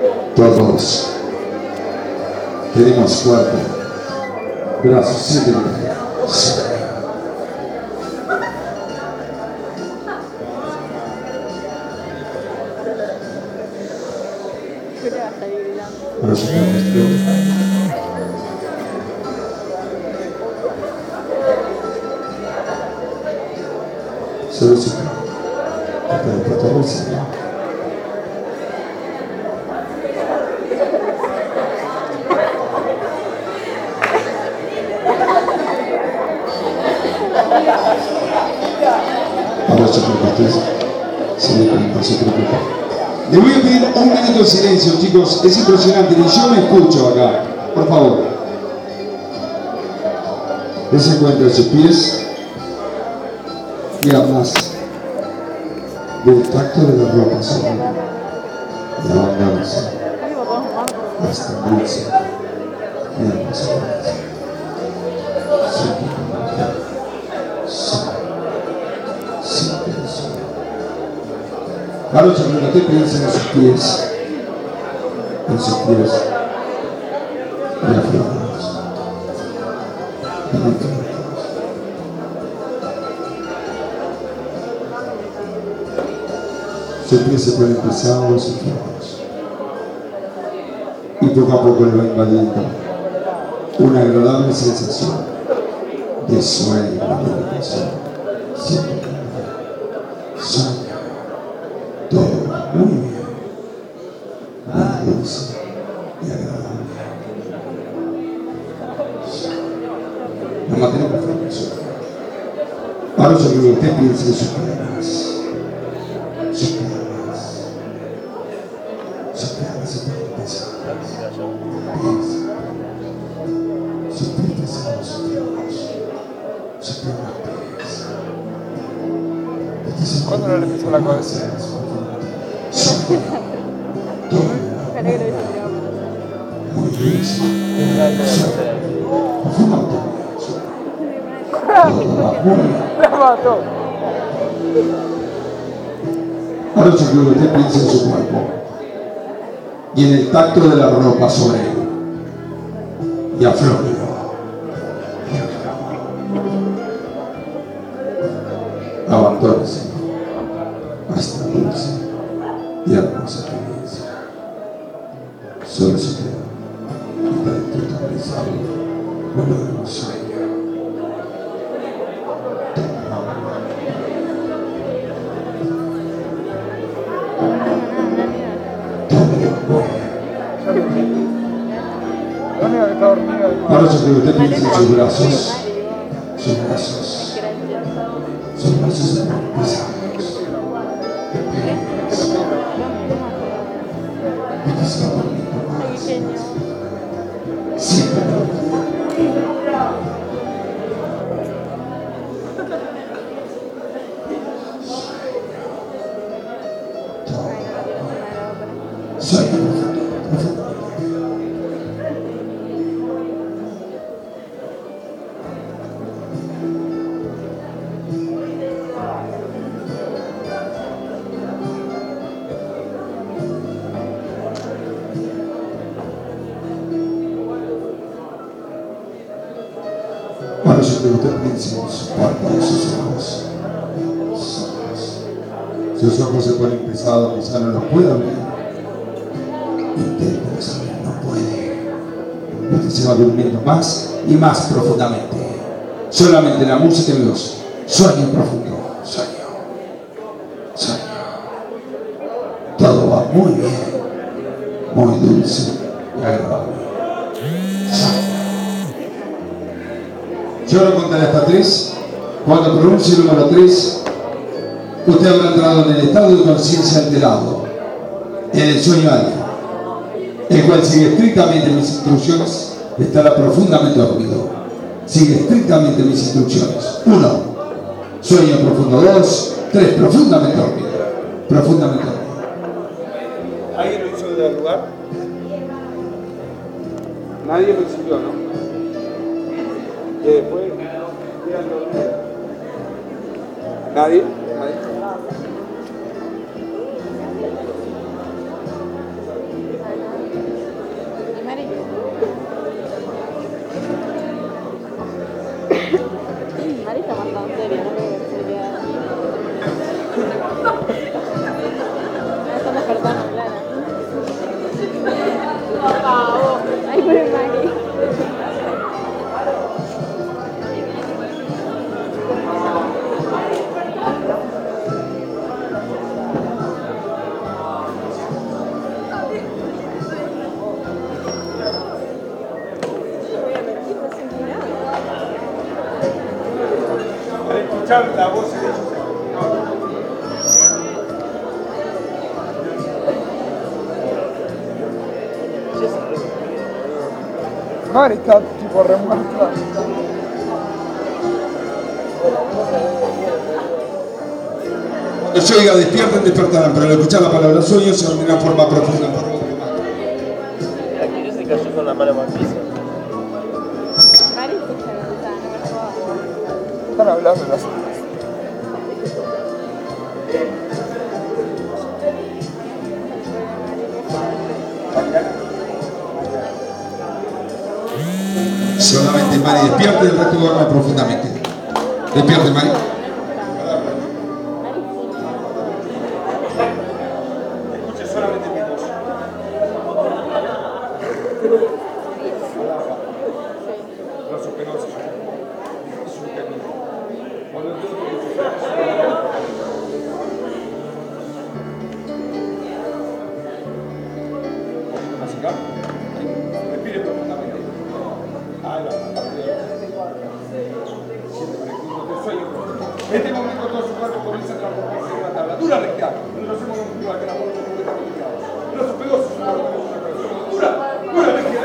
Todos tenemos cuerpo, brazos, siéntelo. Solo si hasta el plato dulce. Ahora se preocupa, se le preocupa, se preocupa. Le voy a pedir un minuto de silencio, chicos. Es impresionante, ni yo me escucho acá. Por favor. Dese cuenta de sus pies. Y además del tacto de la ropa sobre la abundancia hasta el dulce y hermosa. Claro, cuando usted piensa en sus pies, y aflojados, sus pies se ponen pesados y flojos, y poco a poco le va invadiendo una agradable sensación de sueño y meditación. Siempre sueña todo muy bien, muy dulce y agradable. Nos mantenemos firmes. Ahora yo quiero que usted piense en sus piernas. Sus piernas. Sus piernas se ponen pesadas. Sus pies pesados, sus piernas. Sus piernas pesadas. ¿Cuándo no le pisó la cabeza? Muy dulce. La mató. Ahora yo quiero que usted piense en su cuerpo y en el tacto de la ropa sobre él. Y aflójelo. Abandónese hasta dulce y hermosa experiencia. Solo se queda y para totalizado con lo de los sueños. Ahora yo quiero que usted piense en sus brazos. Sus brazos. Sus brazos se ponen pesados. Ahora yo quiero que usted piense en su cuerpo y sus ojos. Sus ojos se ponen pesados, quizá no los pueda abrir. Intenta saber, no puede. Usted se va durmiendo más y más profundamente. Solamente la música y Dios. Sueño profundo, sueño. Sueño. Todo va muy bien, muy dulce y agradable. Yo lo contaré hasta 3. Cuando pronuncie el número 3, usted habrá entrado en el estado de conciencia alterado, en el sueño alfa, el cual sigue estrictamente mis instrucciones, estará profundamente dormido. Sigue estrictamente mis instrucciones. 1. Sueño profundo. 2. 3. Profundamente dormido. Profundamente dormido. ¿Alguien lo hizo del lugar? Nadie lo exigió, ¿no? Y después quedan dormidos. ¿Nadie? ¿Nadie? Mari está tipo remuerta. Cuando yo diga despierten, despertarán, pero al escuchar la palabra sueño se dormirán en forma profunda. Aquí se cayó con la mano en el piso. Están hablando las Solamente Mari despierte y el resto duerme profundamente. Despierte, Mari. Escuche solamente mi voz. Los superosos. Respire profundamente. En este momento todo su cuerpo comienza a transformarse en una tabla dura recta. No nos hemos movido que la forma muy complicada. Los pegosos son una persona dura, dura recta.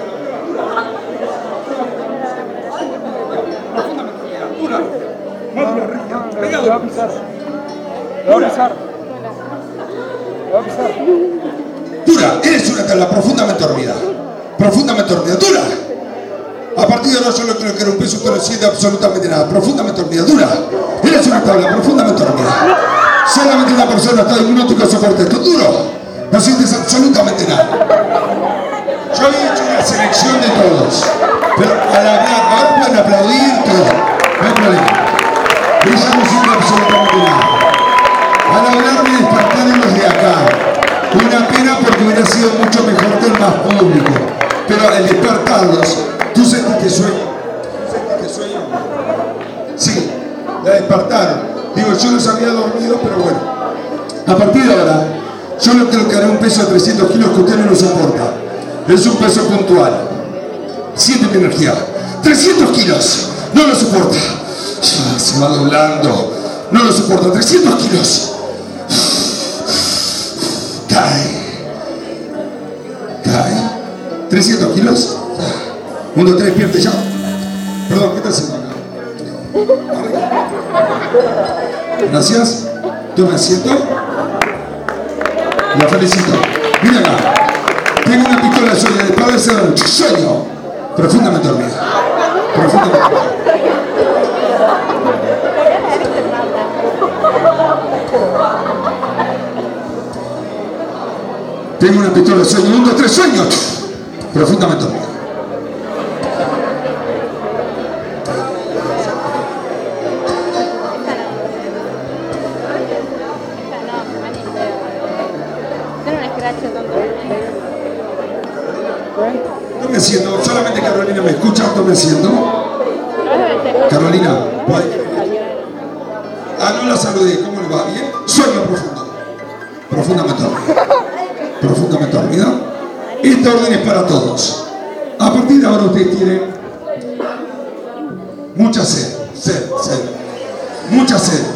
Profundamente dura, más dura recta. Pegado. Le va a pisar. Le va a pisar. Le va a pisar. Dura, eres una tabla profundamente dormida. Profundamente dormida, dura. A partir de ahora yo no creo que era un peso que no siente absolutamente nada. Profundamente dormida, dura. Eres una tabla profundamente dormida. Solamente una persona está hipnótico soporte esto. Duro. No sientes absolutamente nada. Yo había hecho una selección de todos. Pero al hablar, ahora pueden aplaudir todo. No hay problema. Ella no siente absolutamente nada. Al hablar me despertaron los de acá. Una pena porque hubiera sido mucho mejor que el más público. Pero al despertarlos, ¿tú sentiste sueño? ¿Sentiste sueño? Sí, la despertaron. Digo, yo los había dormido, pero bueno. A partir de ahora, yo no creo que haré un peso de 300 kilos que usted no lo soporta. Es un peso puntual. Siente mi energía. 300 kilos. No lo soporta. Se va doblando. No lo soporta. 300 kilos. Cae. 300 kilos. 1, 2, 3, despierte ya. Perdón, ¿qué estás haciendo acá? Gracias. Tome asiento. La felicito. Mira acá. Tengo una pistola de sueño de padre sueño. Profundamente dormida. Profundamente dormida. Tengo una pistola de sueño. 1, 2, 3, sueño. Profundamente dormida. Tome asiento, solamente Carolina me escucha, tome asiento. Carolina, no la saludé, ¿cómo le va? ¿Bien? Sueño profundo. Profundamente dormida. Profundamente dormida. Esta orden es para todos. A partir de ahora ustedes tienen mucha sed. Mucha sed.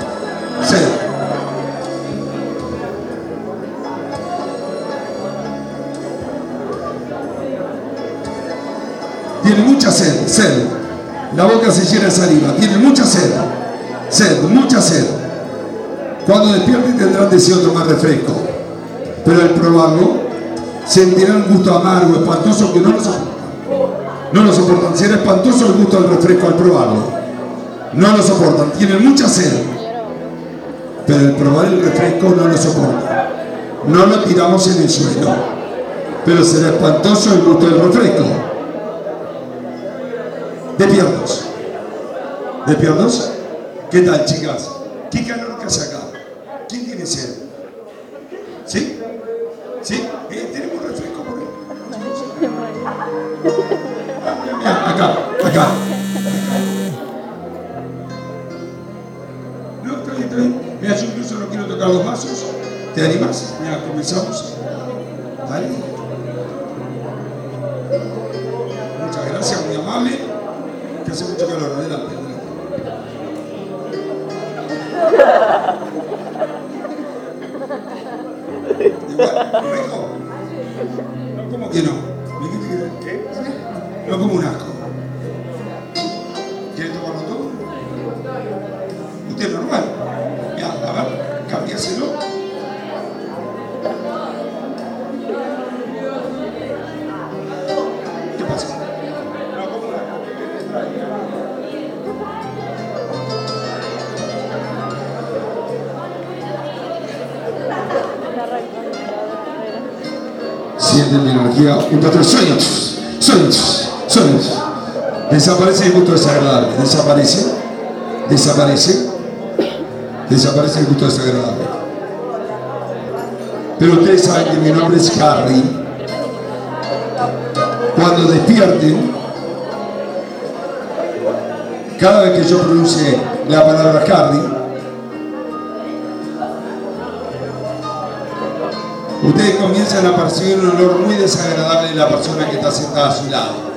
Tienen mucha sed. La boca se llena de saliva. Tienen mucha sed. Mucha sed. Cuando despierten tendrán deseo de tomar refresco. Pero al probarlo, sentirán un gusto amargo, espantoso, que no lo soportan. No lo soportan. Será espantoso el gusto del refresco al probarlo. No lo soportan. Tienen mucha sed. Pero al probar el refresco no lo soportan. No lo tiramos en el suelo. Pero será espantoso el gusto del refresco. ¿Despiertos? ¿Qué tal, chicas? ¿Qué calor que hace acá? ¿Quién tiene sed? ¿Sí? ¿Tenemos refresco por ahí? Acá. No, está bien. Mira, yo incluso no quiero tocar los vasos. ¿Te animas? Mira, comenzamos. Dale. Muchas gracias, muy amable. Que hace mucho calor, adelante. Igual, rico. ¿Cómo que no? ¿Qué? No como un asco. ¿Quieres tomarlo todo? Usted es normal. Ya, a ver, cámbiaselo. ¿Qué pasa? No como un asco. ¿Qué te trae? Sienten mi energía. Un, dos, tres, sueños. Desaparece el gusto desagradable. Desaparece el gusto desagradable. Pero ustedes saben que mi nombre es Harry. Cuando despierten, cada vez que yo pronuncie la palabra Harry, ustedes comienzan a percibir un olor muy desagradable de la persona que está sentada a su lado.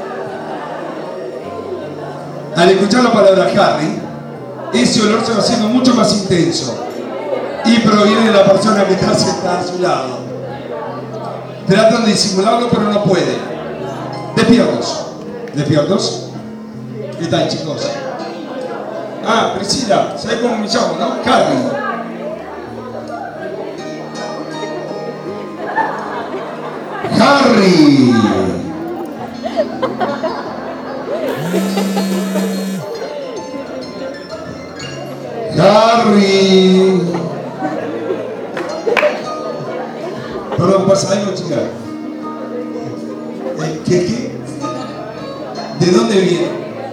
Al escuchar la palabra Harry, ese olor se va haciendo mucho más intenso y proviene de la persona que está sentada a su lado. Tratan de disimularlo, pero no pueden. Despiertos. ¿Qué tal, chicos? Ah, Priscila, ¿sabes cómo me llamo, no? Harry. Harry. Perdón, ¿pasa algo, chica? ¿Qué? ¿De dónde viene?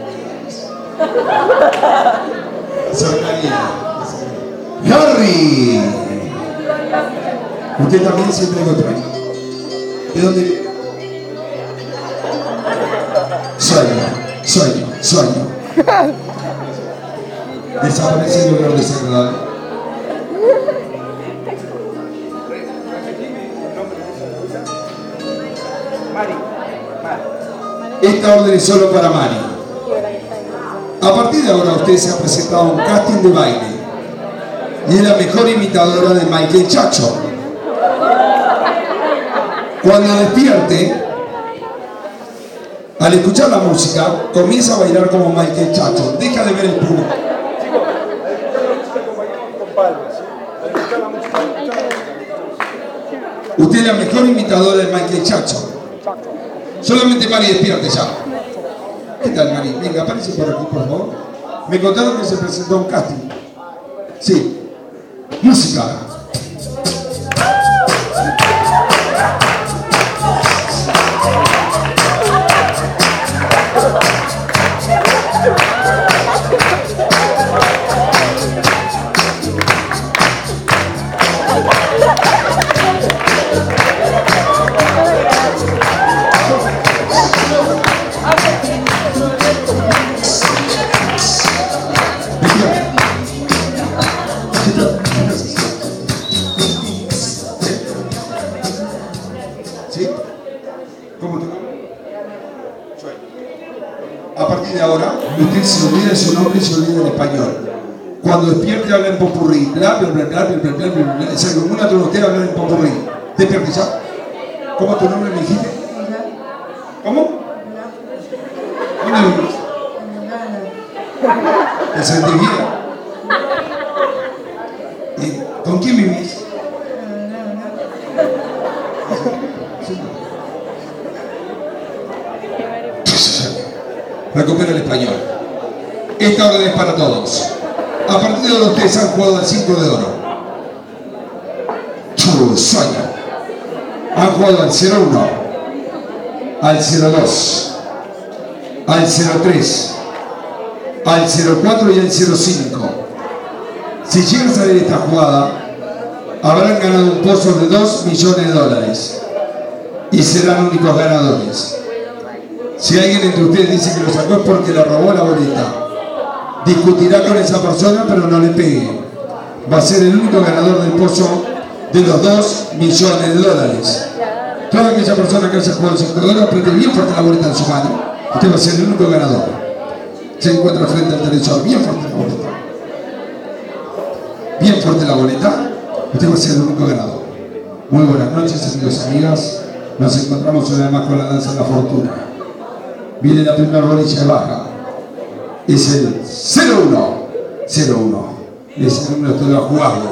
Cercanía. Harry. ¿Usted también siempre lo trae? ¿De dónde viene? Sueño. Desaparece el olor desagradable. Esta orden es solo para Mari. A partir de ahora usted se ha presentado a un casting de baile y es la mejor imitadora de Michael Jackson. Cuando despierte, al escuchar la música, comienza a bailar como Michael Jackson. Deja de ver el público. Chicos, al escuchar la música acompañamos con palmas, ¿sí? Al escuchar la música. Usted es la mejor imitadora de Michael Jackson. Solamente Mari despierte ya. ¿Qué tal, Mari? Venga, aparece por aquí, por favor. Me contaron que se presentó a un casting. Sí. Música. ¿Sí? ¿Cómo te llamas? A partir de ahora, usted se olvida de su nombre y se olvida del español. Cuando despierte, habla en popurrí. Bla, bla, bla, bla, bla, bla, bla, bla, bla. Es algo muy natural usted hablar en popurrí. Despierte ya. ¿Cómo tu nombre me dijiste? ¿Cómo? ¿Dónde vivís? ¿Te sentís bien? ¿Y con quién vivís? Recupera el español. Esta orden es para todos. A partir de ahora ustedes han jugado al 5 de oro. Sueño. Han jugado al 0-1, al 0-2, al 0-3, al 0-4 y al 0-5. Si llegan a salir esta jugada, habrán ganado un pozo de $2 millones y serán únicos ganadores. Si alguien entre ustedes dice que lo sacó es porque le robó la boleta. Discutirá con esa persona, pero no le pegue. Va a ser el único ganador del pozo de los $2 millones. Toda aquella persona que haya jugado el sector apriete bien fuerte la boleta en su mano. Usted va a ser el único ganador. Se encuentra frente al televisor, bien fuerte la boleta. Bien fuerte la boleta. Usted va a ser el único ganador. Muy buenas noches, amigos y amigas. Nos encontramos una vez más con la danza de la fortuna. Viene la primera bolilla de baja. Es el 01. 01. Ese número te lo ha jugado.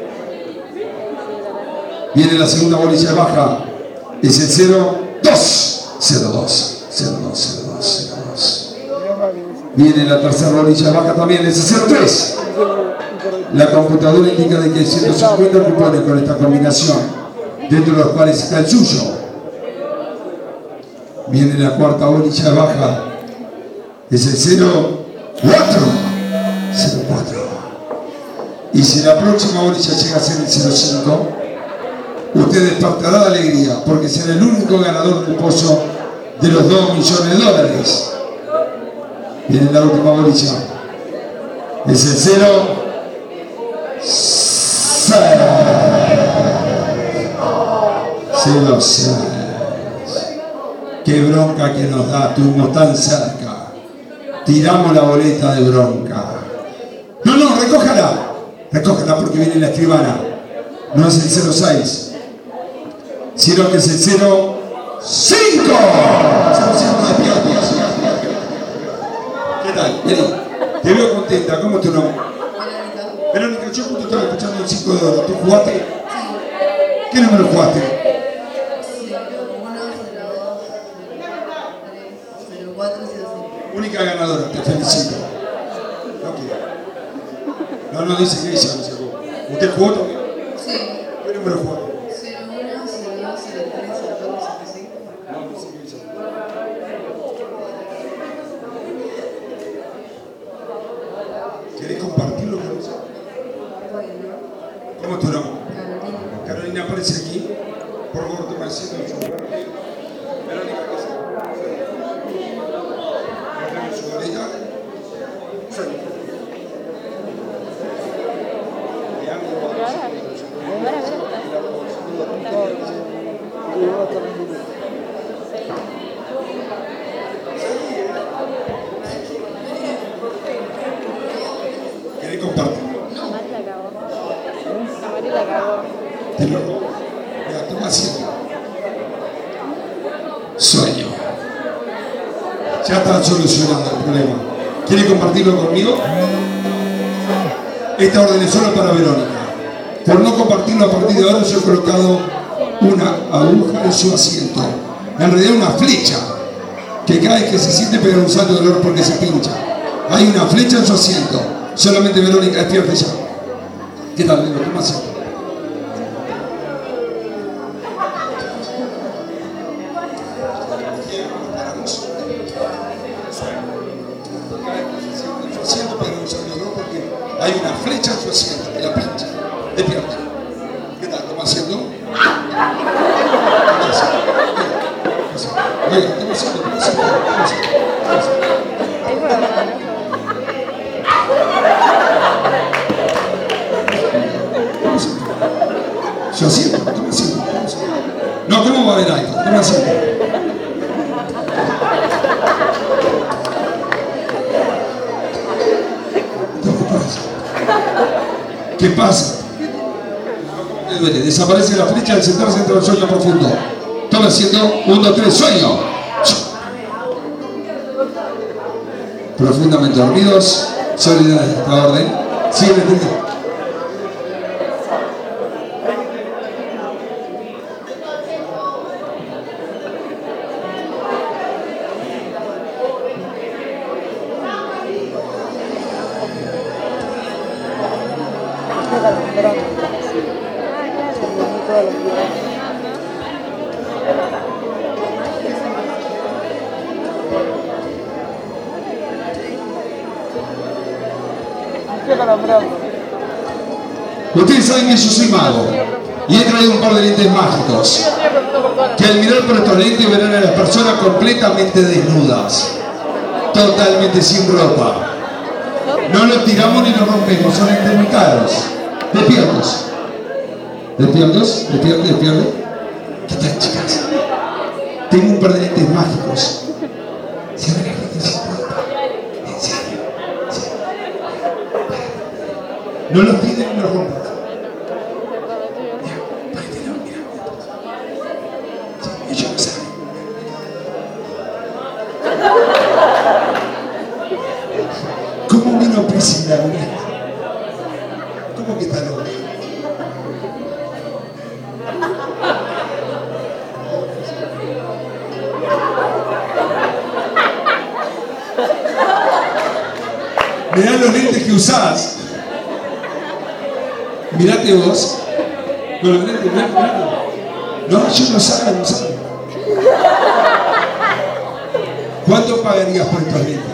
Viene la segunda bolilla de baja. Es el 02. 02. 02. 02. 02. Viene la tercera bolilla de baja también. Es el 03. La computadora indica de que hay 150 cupones con esta combinación, dentro de los cuales está el suyo. Viene la cuarta bolilla de baja. Es el 04. 04. Y si la próxima bolilla llega a ser el 05, usted despertará de alegría, porque será el único ganador del pozo de los 2 millones de dólares. Viene la última bolilla. Es el 06. Qué bronca que nos da, estuvimos tan cerca. Tiramos la boleta de bronca. No, recójala. Recójala porque viene la escribana. No es el 06, sino que es el 05. ¿Qué tal? Vení. Te veo contenta. ¿Cómo es tu nombre? Verónica, yo justo estaba escuchando el 5 de oro. ¿Tú jugaste? Sí. ¿Qué número jugaste? 0405. Única ganadora, te felicito. No dice que ella no se jugó. ¿Usted jugó también? Sí. ¿Qué número jugó? 01, 02, 03, 04, 05. No dice que ella. ¿Querés compartirlo con nosotros? ¿Cómo es tu nombre? Carolina. Carolina, aparece aquí. Por favor, toma el asiento de su lugar. Verónica, ¿qué es? ¿Mostrame su boleta? ¿Querés compartir? No. La cagó. Te lo robo. Mira, toma asiento. Sueño. Ya está solucionado el problema. ¿Quiere compartirlo conmigo? Esta orden es solo para Verónica. Por no compartirlo a partir de ahora, yo he colocado una aguja en su asiento. En realidad una flecha, que cada vez que se siente pegar un salto de dolor porque se pincha. Hay una flecha en su asiento. Solamente Verónica despierte ya. ¿Qué tal, Verónica? Toma asiento. Hay una flecha en su asiento, que la pincha, despierta. ¿Qué tal? ¿Toma asiento? Oiga, toma asiento, toma asiento. Su asiento, toma asiento. No, ¿cómo va a haber algo? Toma asiento. ¿Qué pasa? ¿Qué duele? Desaparece la flecha al sentarse dentro del sueño profundo. Toma asiento. 1, 2, 3, sueño. Profundamente dormidos. Solidaridad de esta orden. Sigue entendiendo. Ustedes saben que yo soy mago y he traído un par de lentes mágicos que al mirar por estos lentes verán a las personas completamente desnudas, totalmente sin ropa. No los tiramos ni los rompemos, son lentes muy caros. Despiertos. Despiertos, despiertos. ¿Qué tal, chicas? Tengo un par de lentes mágicos. Cierra la gente sin ropa. En serio. Sí. No los tiren ni los rompan. Ellos lo saben. Mirá los lentes que usás. Mirate vos. Con los lentes, mirate. No, yo no saben, no saben. ¿Cuánto pagarías por estos lentes?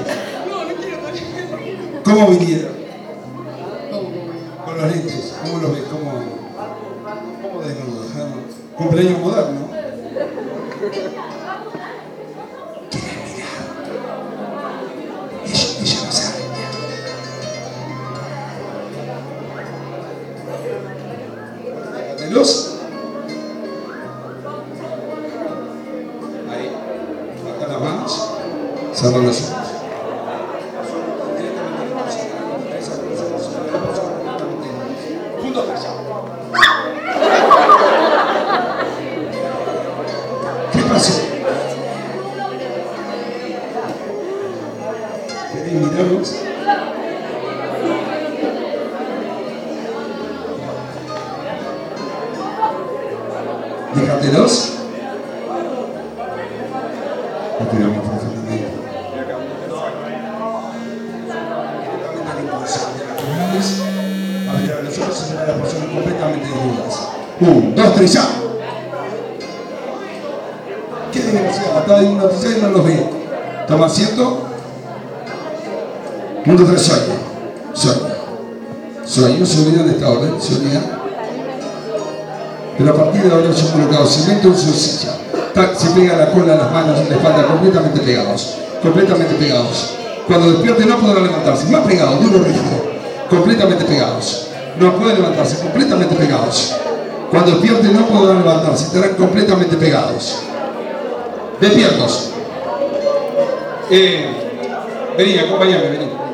¿Cómo vinieron? Con los lentes, ¿cómo los ves? ¿Cómo desnudos? Cumpleaños moderno. ¿Quieren mirar? Ellos no saben. ¿Los? Ahí. Baja las manos. Cerra los ojos. Juntos allá. ¿Qué pasó? ¿Querés mirarlos? Déjatelos. Respiramos profundamente. Abrir los ojos y mirar a las personas completamente desnudas. 1, 2, 3, ya. ¿Qué desgraciado? Está hipnotizado y no los ve. Toma asiento. 1, 2, 3, sueño. Se olvida de esta orden, se olvida. Pero a partir de ahora yo he colocado cemento en su silla. Se pega la cola, las manos, la espalda, completamente pegados. Completamente pegados. Cuando despierte no podrá levantarse. Más pegados, duro, rígido. Completamente pegados. No pueden levantarse, completamente pegados. Cuando despierte no podrán levantarse, estarán completamente pegados. Despiertos. Vení, acompáñame, vení.